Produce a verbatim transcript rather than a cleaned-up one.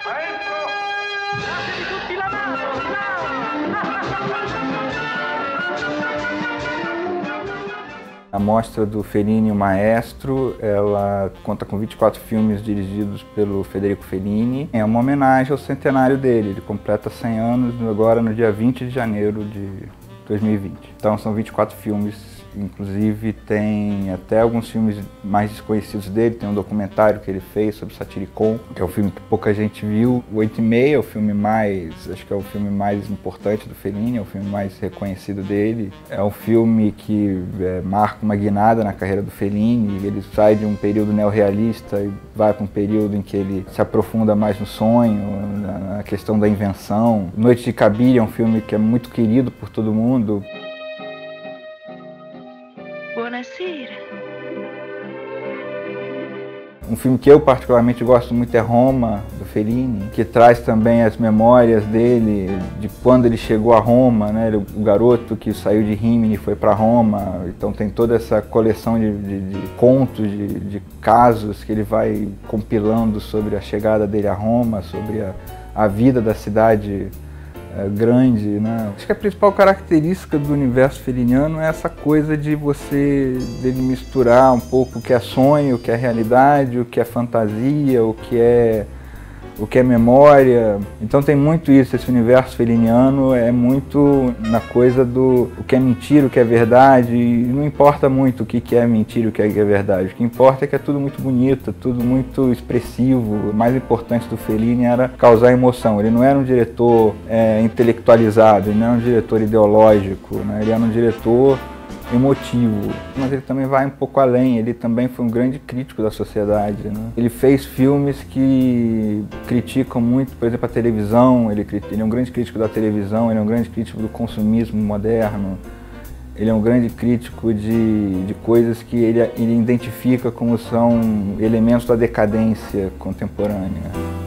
A mostra do Fellini, o Maestro, ela conta com vinte e quatro filmes dirigidos pelo Federico Fellini. É uma homenagem ao centenário dele, ele completa cem anos agora no dia vinte de janeiro de dois mil e vinte. Então são vinte e quatro filmes, inclusive tem até alguns filmes mais desconhecidos dele, tem um documentário que ele fez sobre Satyricon, que é um filme que pouca gente viu. O Oito e Meia é o filme mais, acho que é o filme mais importante do Fellini, é o filme mais reconhecido dele. É um filme que é, marca uma guinada na carreira do Fellini, ele sai de um período neorrealista e vai para um período em que ele se aprofunda mais no sonho, na, na questão da invenção. Noite de Cabiria é um filme que é muito querido por todo mundo. Buonasera. Um filme que eu particularmente gosto muito é Roma, do Fellini, que traz também as memórias dele, de quando ele chegou a Roma, né? O garoto que saiu de Rímini e foi para Roma. Então tem toda essa coleção de, de, de contos, de, de casos que ele vai compilando sobre a chegada dele a Roma, sobre a, a vida da cidade É, grande, né? Acho que a principal característica do universo felliniano é essa coisa de você dele misturar um pouco o que é sonho, o que é realidade, o que é fantasia, o que é o que é memória. Então tem muito isso, esse universo felliniano é muito na coisa do o que é mentira, o que é verdade, e não importa muito o que é mentira, o que é verdade. O que importa é que é tudo muito bonito, tudo muito expressivo. O mais importante do Fellini era causar emoção. Ele não era um diretor é, intelectualizado, ele não era um diretor ideológico, né? Ele era um diretor emotivo, mas ele também vai um pouco além, ele também foi um grande crítico da sociedade, né? Ele fez filmes que criticam muito, por exemplo, a televisão, ele, ele é um grande crítico da televisão, ele é um grande crítico do consumismo moderno, ele é um grande crítico de, de coisas que ele, ele identifica como são elementos da decadência contemporânea.